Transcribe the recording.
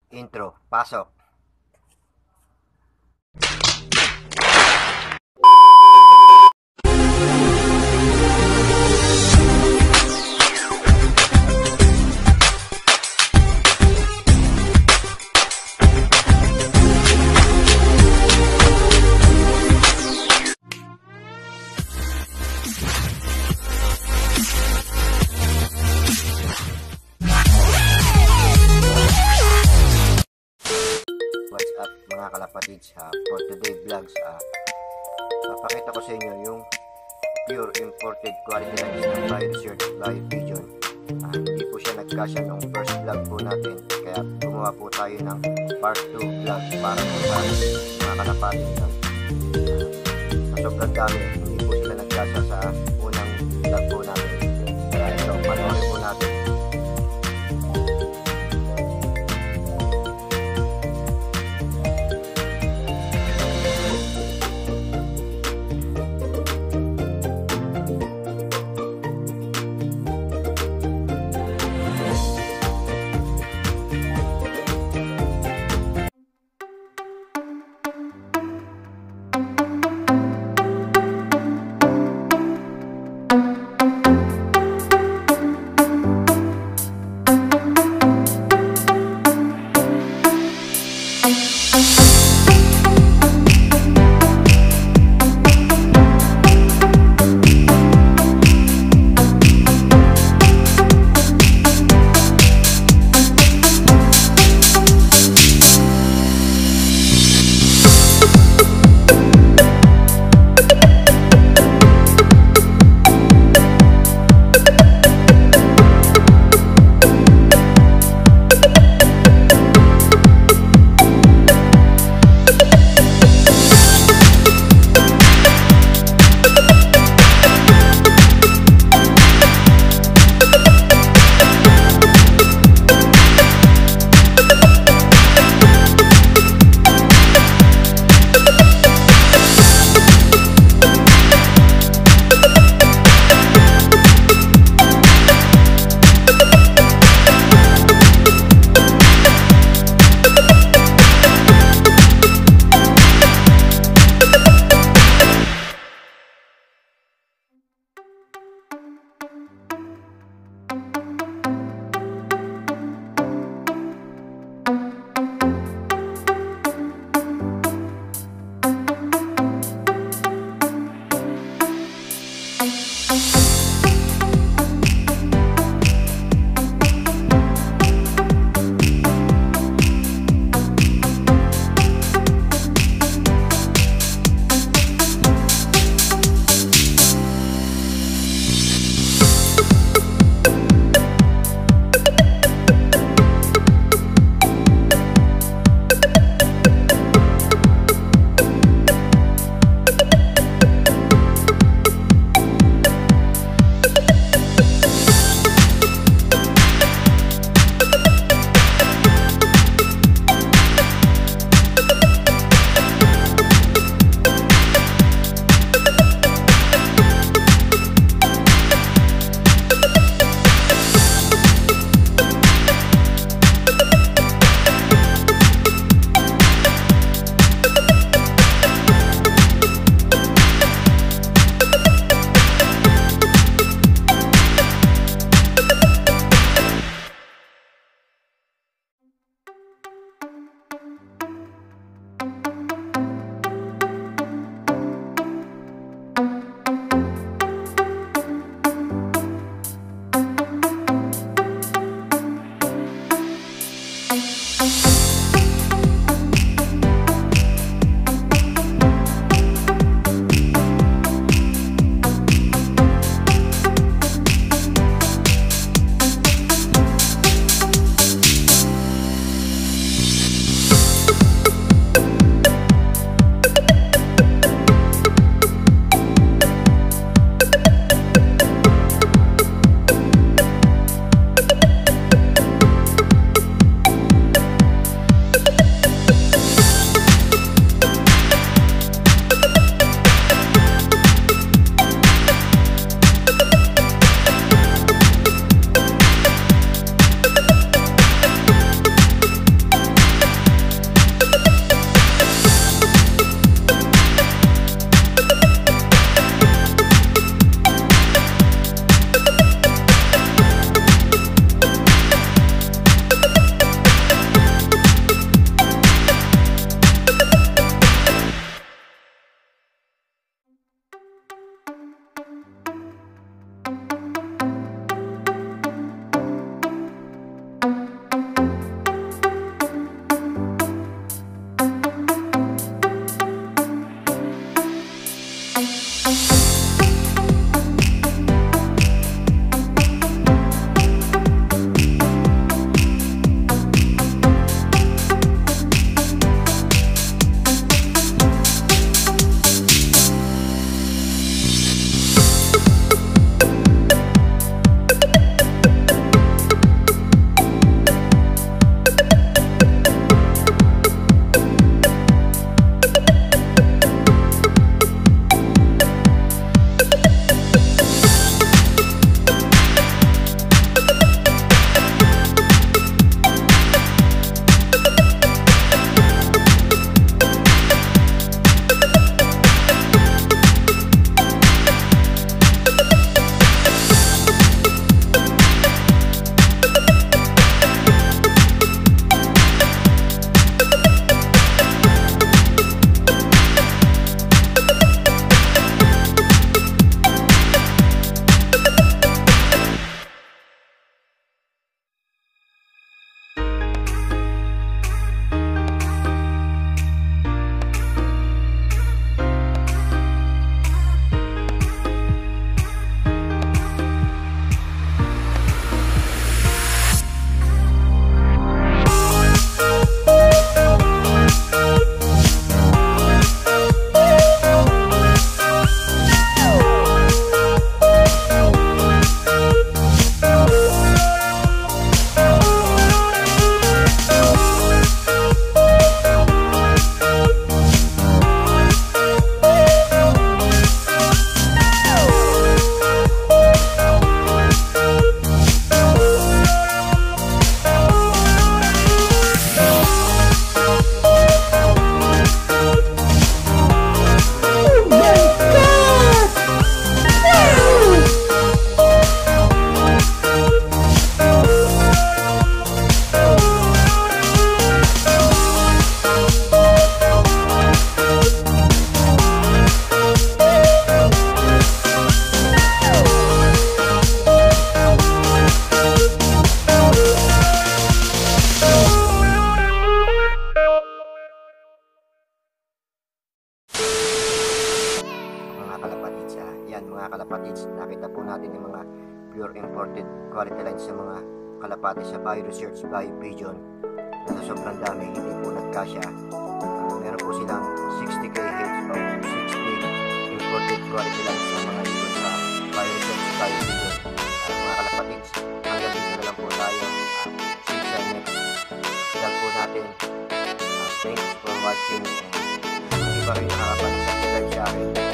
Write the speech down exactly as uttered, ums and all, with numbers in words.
Intro, pasok. What's up mga kalapatids, ha? For today vlogs, ah, papakita ko sa inyo yung pure imported quality rice ng Fly Research Fly Pigeon. Ah, hindi po siya nagkasya nung first vlog po natin, kaya gumawa po tayo ng part two vlog para po sa mga kalapatids. Ah, sa sobrang dami, hindi po sila nagkasya sa unang vlog po natin, kaya ito, panoorin po natin. mga kalapatids, nakita po natin yung mga pure imported quality lines sa mga kalapati sa Bioresearch Biovision na sa sobrang dami hindi po nagkasya. Uh, meron po silang sixty k heads of sixty imported quality lines sa mga ibon sa Bioresearch Biovision. Uh, mga kalapatids, hanggang dito na lang po tayo. Uh, see you sa next vlog po natin. Uh, thanks for watching, and kung iba rin nakakapag-subscribe sa akin,